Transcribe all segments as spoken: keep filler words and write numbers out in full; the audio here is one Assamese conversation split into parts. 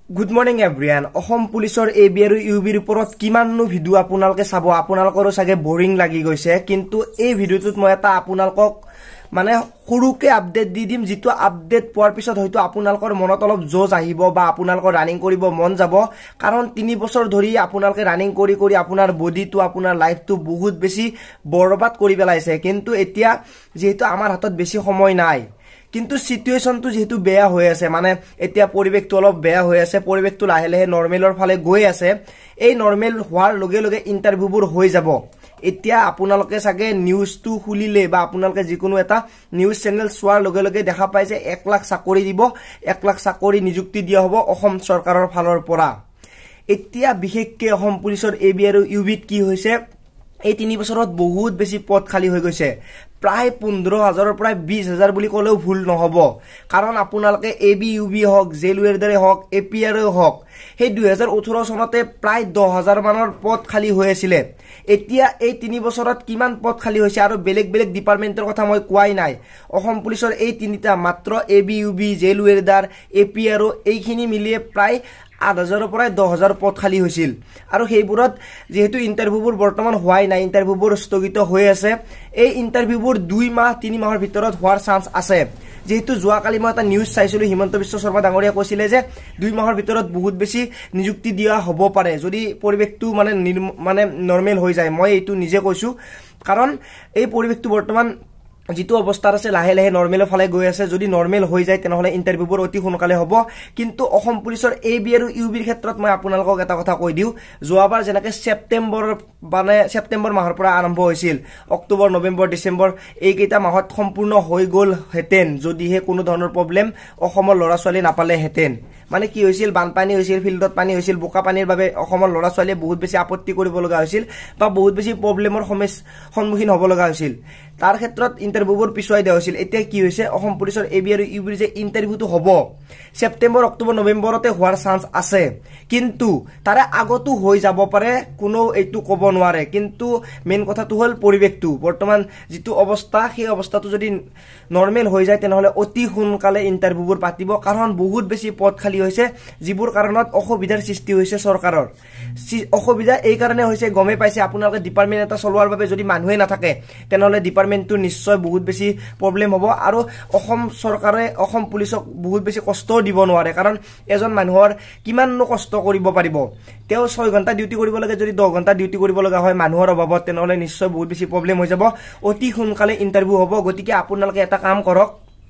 Good morning everyone. Ohom Policeor A B আৰু U B ৰ ওপৰত কিমাননো ভিডিও আপোনালোকে চাব আপোনালোকৰ সাগে বোৰিং লাগি গৈছে কিন্তু এই ভিডিওটোত মই এটা আপোনালোকক মানে সৰুকে আপডেট দি দিম যেটো আপডেট পোৱাৰ পিছত হয়তো আপোনালোকৰ মনত অলপ জোজ আহিব বা আপোনালোকৰ ৰানিং কৰিব মন যাব কাৰণ তিনি বছৰ ধৰি আপোনালোকে ৰানিং কৰি কৰি আপোনাৰ বডিটো আপোনাৰ লাইফটো বহুত বেছি বৰবাদ কৰি পেলাইছে কিন্তু এতিয়া যেহেতু আমাৰ হাতত বেছি সময় নাই কিন্তু সিচুৱেশনটো যেহেতু বেয়া হৈ আছে মানে এতিয়া পৰিবেশটো অলপ বেয়া হৈ আছে পৰিবেশটো লাহে লাহে নৰমেলৰ ফালে গৈ আছে এই নৰমেল হোৱাৰ লগে লগে ইন্টাৰভিউবোৰ হৈ যাব এতিয়া আপোনালোকে সাগে নিউজটো খুলিলে বা আপোনালোকে যিকোনো এটা নিউজ চেনেল চোৱাৰ লগে লগে দেখা পায় যে এক লাখ চাকৰি দিব এক লাখ চাকৰি নিযুক্তি দিয়া হ'ব অসম চৰকাৰৰ ফালৰ পৰা এতিয়া বিশেষকৈ অসম পুলিচৰ A B আৰু U B কি হৈছে এই তিনি বছৰত বহুত বেছি পদ খালি হৈ গৈছে প্ৰায় পোন্ধৰ হাজাৰৰ প্ৰায় বিশ হাজাৰ বুলি কলেও ভুল নহব কাৰণ আপোনালোকে A B U B হক জেলৱেৰ দৰে হক A P R হক সেই দুই হাজাৰ ওঠৰ চনতে প্ৰায় দহ হাজাৰ মানৰ পদ খালি হৈ আছিল এতিয়া এই তিনি বছৰত কিমান পদ খালি হৈছে আৰু বেলেগ বেলেগ ডিপাৰ্টমেন্টৰ কথা মই কোৱাই নাই অসম পুলিচৰ এই তিনিটা মাত্ৰ A B U B জেলৱেৰ দাৰ A P R এইখিনি মিলিয়ে প্ৰায় আঠ হাজাৰৰ পৰা দহ হাজাৰ পদ খালি হৈছিল আৰু সেইবোৰত যেহেতু ইন্টাৰভিউবোৰ বৰ্তমান হোৱাই নাই ইন্টাৰভিউবোৰ স্থগিত হৈ আছে এই ইন্টাৰভিউবোৰ দুই মাহ তিনি মাহৰ ভিতৰত হোৱাৰ চান্স আছে যেহেতু যোৱা কালি মই এটা নিউজ চাইছিলো হিমন্ত বিশ্ব শৰ্মা ডাঙৰীয়া কৈছিলে যে দুই মাহৰ ভিতৰত বহুত বেছি নিযুক্তি দিয়া হ'ব পাৰে যদি পৰিবেশটো মানে মানে নৰমেল হৈ যায় মই এইটো নিজে কৈছো কাৰণ এই পৰিবেশটো বৰ্তমান যেটো অৱস্থা আছে লাহে লাহে নৰমেলৰ ফালে গৈ আছে যদি নৰমেল হৈ যায় তেনেহলে ইন্টাৰভিউবোৰ অতি সোনকালে হ'ব কিন্তু অসম পুলিচৰ A B আৰু U B ৰ ক্ষেত্ৰত মই আপোনালোকক এটা কথা কৈ দিও যোৱাবাৰ যেনেকৈ সেপ্টেম্বৰ মানে সেপ্টেম্বৰ মাহৰ পৰা আৰম্ভ হৈছিল অক্টোবৰ নৱেম্বৰ ডিসেম্বৰ এই কেইটা মাহত সম্পূৰ্ণ হৈ গল হেতেন যদিহে কোনো ধৰণৰ প্ৰবলেম অসমৰ লৰা ছোৱালী নাপালে হেতেন মানে কি হৈছিল বানপানী হৈছিল ফিল্ডত পানী হৈছিল বোকা পানীৰ বাবে অসমৰ লৰা ছোৱালীয়ে বহুত বেছি আপত্তি কৰিব লগা হৈছিল বা বহুত বেছি প্ৰবলেমৰ সন্মুখীন হ'ব লগা হৈছিল তাৰ ক্ষেত্ৰত ইন্টাৰভিউবোৰ পিছুৱাই দিয়া হৈছিল এতিয়া কি হৈছে অসম পুলিচৰ A B আৰু U B যে ইন্টাৰভিউটো হ'ব সেপ্টেম্বৰ অক্টোবৰ নৱেম্বৰতে হোৱাৰ চান্স আছে কিন্তু তাৰে আগতো হৈ যাব পাৰে কোনো এইটো ক'ব নোৱাৰে কিন্তু মেইন কথাটো হ'ল পৰিবেশটো বৰ্তমান যেটো অৱস্থা সেই অৱস্থাটো যদি নৰমেল হৈ যায় তেনেহলে অতি সোনকালে ইন্টাৰভিউবোৰ পাতিব কাৰণ বহুত বেছি পদ খালি হৈছে যিবোৰ কাৰণত অসুবিধাৰ সৃষ্টি হৈছে চৰকাৰৰ অসুবিধা এই কাৰণে হৈছে গমে পাইছে আপোনালোকে ডিপাৰ্টমেন্ট এটা চলোৱাৰ বাবে যদি মানুহে নাথাকে তেনেহলে ডিপাৰ্টমেন্টটো নিশ্চয় বহুত বেছি প্ৰবলেম হ'ব আৰু অসম চৰকাৰে অসম পুলিচক বহুত বেছি কষ্ট দিব নোৱাৰে কাৰণ এজন মানুহৰ কিমাননো কষ্ট কৰিব পাৰিব তেও ছয় ঘণ্টা ডিউটি কৰিব লাগে যদি দহ ঘণ্টা ডিউটি কৰিব লগা হয় মানুহৰ অভাৱত তেনেহলে নিশ্চয় বহুত বেছি প্ৰবলেম হৈ যাব অতি সোনকালে ইন্টাৰভিউ হ'ব গতিকে আপোনালোকে এটা কাম কৰক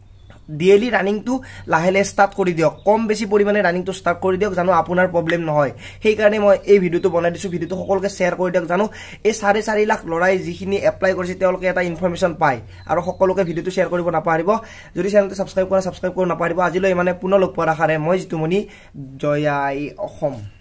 ডেইলি ৰানিংটো লাহে লাহে ষ্টাৰ্ট কৰি দিয়ক কম বেছি পৰিমাণে ৰানিংটো ষ্টাৰ্ট কৰি দিয়ক জানো আপোনাৰ প্ৰবলেম নহয় সেই কাৰণে মই এই ভিডিওটো বনাই দিছো ভিডিওটো সকলোকে শেয়াৰ কৰি দিয়ক জানো এই চাৰে চাৰি লাখ লৰাই যিখিনি এপ্লাই কৰিছে তেওঁলোকে এটা ইনফৰমেশন পায় আৰু সকলোকে ভিডিওটো শেয়াৰ কৰিব নাপাহৰিব যদি চেনেলটো সাবস্ক্ৰাইব কৰা সাবস্ক্ৰাইব কৰিব নাপাহৰিব আজিলৈ মানে পুনৰ লগ পোৱাৰ আশাৰে মই জিতুমণি জয় আই অসম।